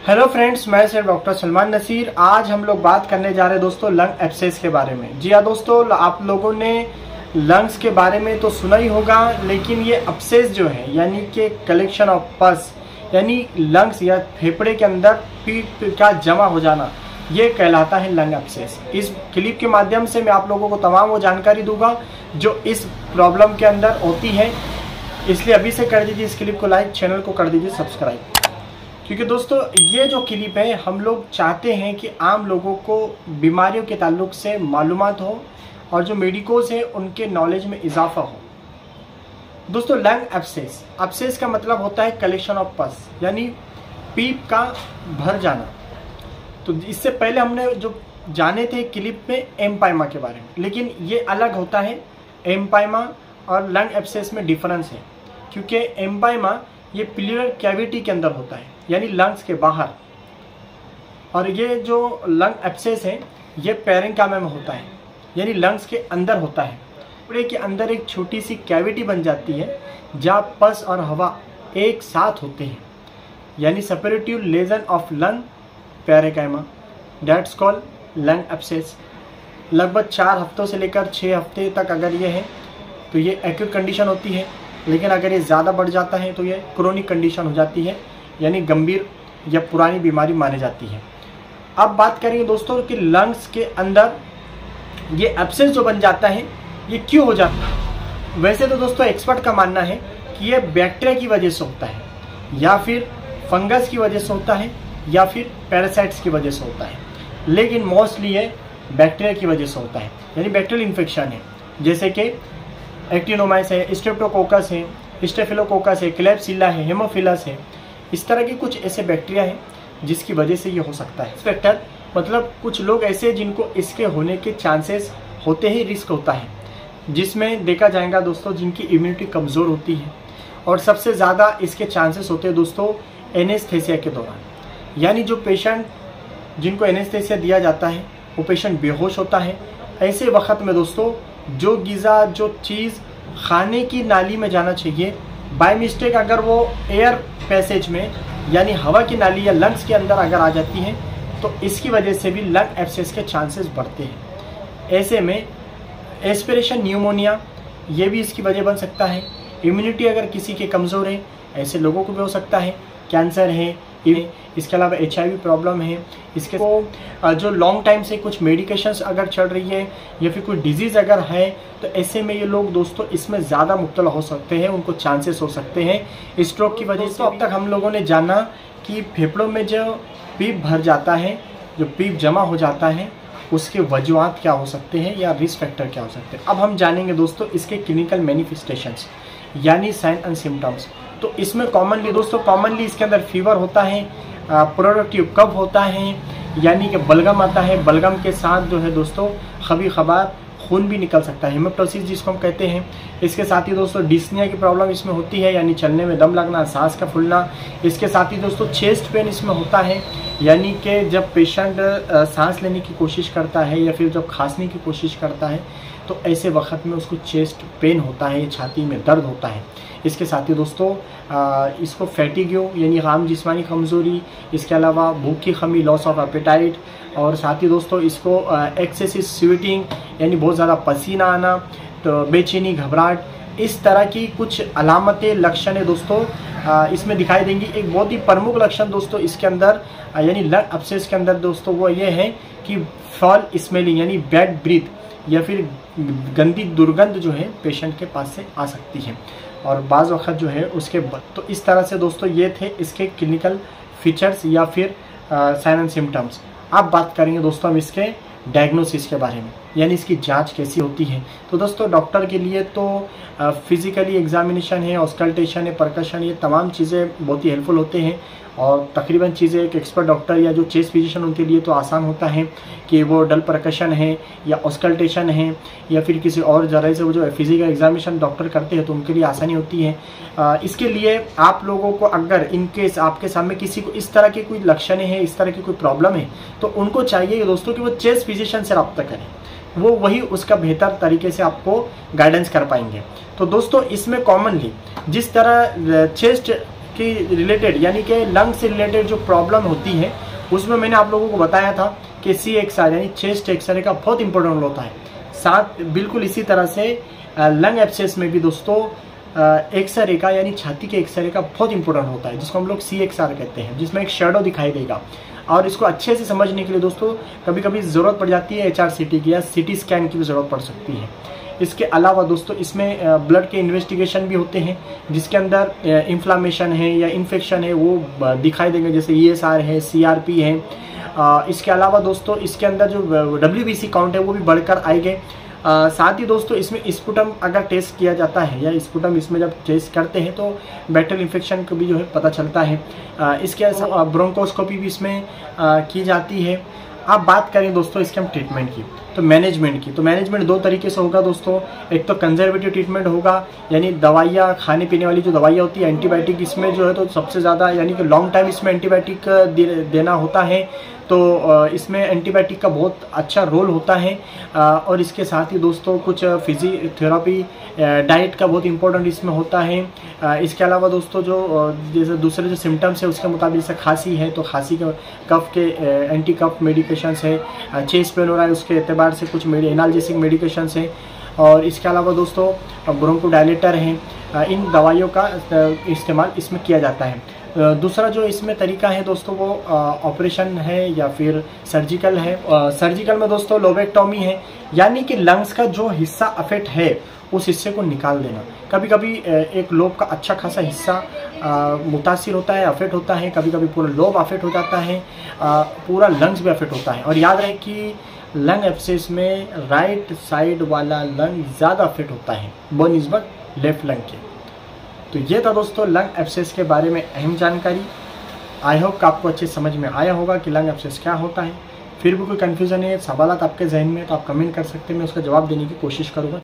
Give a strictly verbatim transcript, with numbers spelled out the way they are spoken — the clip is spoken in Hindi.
हेलो फ्रेंड्स, मैं सर डॉक्टर सलमान नसीर। आज हम लोग बात करने जा रहे हैं दोस्तों लंग एब्सेस के बारे में। जी हाँ दोस्तों, आप लोगों ने लंग्स के बारे में तो सुना ही होगा, लेकिन ये एब्सेस जो है यानी कि कलेक्शन ऑफ पस यानी लंग्स या फेफड़े के अंदर पीप का जमा हो जाना, ये कहलाता है लंग एब्सेस। इस क्लिप के माध्यम से मैं आप लोगों को तमाम वो जानकारी दूंगा जो इस प्रॉब्लम के अंदर होती है। इसलिए अभी से कर दीजिए इस क्लिप को लाइक, चैनल को कर दीजिए सब्सक्राइब, क्योंकि दोस्तों ये जो क्लिप है हम लोग चाहते हैं कि आम लोगों को बीमारियों के ताल्लुक से मालूमात हो और जो मेडिकोज हैं उनके नॉलेज में इजाफा हो। दोस्तों लंग एब्सेस, एब्सेस का मतलब होता है कलेक्शन ऑफ पस यानी पीप का भर जाना। तो इससे पहले हमने जो जाने थे क्लिप में एम्पाइमा के बारे में, लेकिन ये अलग होता है। एम्पाइमा और लंग एब्सेस में डिफरेंस है, क्योंकि एम्पाइमा ये प्लूरल कैविटी के अंदर होता है यानी लंग्स के बाहर, और ये जो लंग एब्सेस है ये पेरेन्काइमा में होता है यानी लंग्स के अंदर होता है। फेफड़े के अंदर एक छोटी सी कैविटी बन जाती है जहाँ पस और हवा एक साथ होते हैं, यानी separative lesion of lung parenchyma, that's called lung abscess. लगभग चार हफ्तों से लेकर छः हफ्ते तक अगर ये है तो ये एक्यूट कंडीशन होती है, लेकिन अगर ये ज़्यादा बढ़ जाता है तो ये क्रोनिक कंडीशन हो जाती है यानी गंभीर या पुरानी बीमारी मानी जाती है। अब बात करेंगे दोस्तों कि लंग्स के अंदर ये एब्सेस जो बन जाता है ये क्यों हो जाता है। वैसे तो दोस्तों एक्सपर्ट का मानना है कि ये बैक्टीरिया की वजह से होता है, या फिर फंगस की वजह से होता है, या फिर पैरासाइट्स की वजह से होता है, लेकिन मोस्टली ये बैक्टीरिया की वजह से होता है यानी बैक्टीरियल इन्फेक्शन है, जैसे कि एक्टिनोमाइस है, स्ट्रेप्टोकोकस है, स्टेफिलोकोकस है, क्लेब्सिला है, हेमोफिलस है। इस तरह के कुछ ऐसे बैक्टीरिया हैं जिसकी वजह से ये हो सकता है। फैक्टर मतलब कुछ लोग ऐसे जिनको इसके होने के चांसेस होते ही रिस्क होता है, जिसमें देखा जाएगा दोस्तों जिनकी इम्यूनिटी कमज़ोर होती है, और सबसे ज़्यादा इसके चांसेस होते हैं दोस्तों एनेस्थेसिया के दौरान। यानी जो पेशेंट जिनको एनेस्थेसिया दिया जाता है वो पेशेंट बेहोश होता है। ऐसे वक्त में दोस्तों जो ग़िज़ा जो चीज़ खाने की नाली में जाना चाहिए, बाय मिस्टेक अगर वो एयर पैसेज में यानी हवा की नाली या लंग्स के अंदर अगर आ जाती है तो इसकी वजह से भी लंग एब्सेस के चांसेस बढ़ते हैं। ऐसे में एस्पिरेशन न्यूमोनिया ये भी इसकी वजह बन सकता है। इम्यूनिटी अगर किसी के कमज़ोर है ऐसे लोगों को भी हो सकता है। कैंसर है, इसके अलावा एच आई वी प्रॉब्लम है, इसके को जो लॉन्ग टाइम से कुछ मेडिकेशंस अगर चल रही है या फिर कोई डिजीज़ अगर है तो ऐसे में ये लोग दोस्तों इसमें ज़्यादा मुब्तला हो सकते हैं, उनको चांसेस हो सकते हैं स्ट्रोक की वजह से। अब तक हम लोगों ने जाना कि फेफड़ों में जो पीप भर जाता है, जो पीप जमा हो जाता है, उसके वजूहात क्या हो सकते हैं या रिस्क फैक्टर क्या हो सकते हैं। अब हम जानेंगे दोस्तों इसके क्लिनिकल मैनिफेस्टेशंस यानी साइन एंड सिम्टम्स। तो इसमें कॉमनली दोस्तों कॉमनली इसके अंदर फीवर होता है, प्रोडक्टिव कफ होता है यानी कि बलगम आता है, बलगम के साथ जो है दोस्तों खबी खबार खून भी निकल सकता है, हेमेप्टोसिस जिसको हम कहते हैं। इसके साथ ही दोस्तों डिस्निया की प्रॉब्लम इसमें होती है यानी चलने में दम लगना, सांस का फूलना। इसके साथ ही दोस्तों चेस्ट पेन इसमें होता है, यानी कि जब पेशेंट सांस लेने की कोशिश करता है या फिर जब खांसने की कोशिश करता है तो ऐसे वक्त में उसको चेस्ट पेन होता है, छाती में दर्द होता है। इसके साथ ही दोस्तों आ, इसको फैटिग्यू यानी आम जिस्मानी कमज़ोरी, इसके अलावा भूख की कमी, लॉस ऑफ एपेटाइट, और साथ ही दोस्तों इसको एक्सेसिव स्वेटिंग यानी बहुत ज़्यादा पसीना आना, तो बेचैनी, घबराहट, इस तरह की कुछ अलामतें, लक्षण है दोस्तों आ, इसमें दिखाई देंगी। एक बहुत ही प्रमुख लक्षण दोस्तों इसके अंदर यानी लंग एब्सेस के अंदर दोस्तों वो ये है कि फॉल स्मेलिंग यानी बैड ब्रीथ या फिर गंदी दुर्गंध जो है पेशेंट के पास से आ सकती है, और बाज़ वक़्त जो है उसके बाद। तो इस तरह से दोस्तों ये थे इसके क्लिनिकल फीचर्स या फिर साइन एंड सिम्टम्स। अब बात करेंगे दोस्तों हम इसके डायग्नोसिस के बारे में यानी इसकी जांच कैसी होती है। तो दोस्तों डॉक्टर के लिए तो फिज़िकली एग्जामिनेशन है, ऑस्कल्टेशन है, परकशन, ये तमाम चीज़ें बहुत ही हेल्पफुल होते हैं, और तकरीबन चीज़ें एक एक्सपर्ट डॉक्टर या जो चेस्ट फिजिशियन उनके लिए तो आसान होता है कि वो डल परकशन है या ऑस्कल्टेशन है या फिर किसी और जरिए से वो जो फिजिकल एग्जामिनेशन डॉक्टर करते हैं तो उनके लिए आसानी होती है। आ, इसके लिए आप लोगों को अगर इन केस आपके सामने किसी को इस तरह के कोई लक्षण है, इस तरह की कोई प्रॉब्लम है, तो उनको चाहिए दोस्तों कि वो चेस्ट फिजिशियन से रब्ता करें, वो वही उसका बेहतर तरीके से आपको गाइडेंस कर पाएंगे। तो दोस्तों इसमें कॉमनली जिस तरह चेस्ट के रिलेटेड यानी कि लंग से रिलेटेड जो प्रॉब्लम होती है उसमें मैंने आप लोगों को बताया था कि सी एक्सआर यानी चेस्ट एक्सरे का बहुत इंपॉर्टेंट रोल होता है। साथ बिल्कुल इसी तरह से लंग एब्सेस में भी दोस्तों एक्सरे का यानी छाती के एक्सरे का बहुत इंपॉर्टेंट होता है, जिसको हम लोग सी एक्सआर कहते हैं, जिसमें एक शेडो दिखाई देगा। और इसको अच्छे से समझने के लिए दोस्तों कभी कभी ज़रूरत पड़ जाती है एच आर सी टी की या सी टी स्कैन की भी ज़रूरत पड़ सकती है। इसके अलावा दोस्तों इसमें ब्लड के इन्वेस्टिगेशन भी होते हैं, जिसके अंदर इन्फ्लामेशन है या इन्फेक्शन है वो दिखाई देंगे, जैसे ई एस आर है, सी आर पी है। इसके अलावा दोस्तों इसके अंदर जो डब्ल्यू बी सी काउंट है वो भी बढ़कर आएंगे। साथ ही दोस्तों इसमें स्पुटम अगर टेस्ट किया जाता है या स्पुटम इसमें जब टेस्ट करते हैं तो बैक्टीरियल इन्फेक्शन को भी जो है पता चलता है। आ, इसके अलावा ब्रोंकोस्कोपी भी इसमें आ, की जाती है। अब बात करें दोस्तों इसके हम ट्रीटमेंट की, तो मैनेजमेंट की, तो मैनेजमेंट दो तरीके से होगा दोस्तों। एक तो कंजर्वेटिव ट्रीटमेंट होगा, यानी दवाइयाँ, खाने पीने वाली जो दवाइयाँ होती है, एंटीबायोटिक इसमें जो है तो सबसे ज़्यादा यानी कि लॉन्ग टाइम इसमें एंटीबायोटिक दे, देना होता है, तो इसमें एंटीबायोटिक का बहुत अच्छा रोल होता है। और इसके साथ ही दोस्तों कुछ फिजियोथेरापी, डाइट का बहुत इंपॉर्टेंट इसमें होता है। इसके अलावा दोस्तों जो जैसे दूसरे जो सिम्टम्स है उसके मुताबिक, जैसे खांसी है तो खांसी के कफ के एंटी कफ मेडिकेशंस है, चेस्ट पेन हो रहा है उसके एतबार से कुछ एनाल्जेसिक मेडिकेशंस है। और इसके अलावा दोस्तों ब्रोंकोडायलेटर हैं, इन दवाइयों का इस्तेमाल इसमें किया जाता है। दूसरा जो इसमें तरीका है दोस्तों वो ऑपरेशन है या फिर सर्जिकल है। सर्जिकल में दोस्तों लोबेक्टोमी है, यानी कि लंग्स का जो हिस्सा अफेक्ट है उस हिस्से को निकाल देना। कभी कभी एक लोब का अच्छा खासा हिस्सा मुतासिर होता है, अफेक्ट होता है, कभी कभी पूरा लोब अफेक्ट हो जाता है, आ, पूरा लंग्स भी अफेक्ट होता है। और याद रहे कि लंग एब्सेस में राइट साइड वाला लंग ज़्यादा अफेक्ट होता है बनिस्बत लेफ्ट लंग के। तो ये था दोस्तों लंग एब्सेस के बारे में अहम जानकारी। आई होप कि आपको अच्छे समझ में आया होगा कि लंग एब्सेस क्या होता है। फिर भी कोई कन्फ्यूज़न है, सवाल आपके जहन में, तो आप कमेंट कर सकते हैं, मैं उसका जवाब देने की कोशिश करूँगा।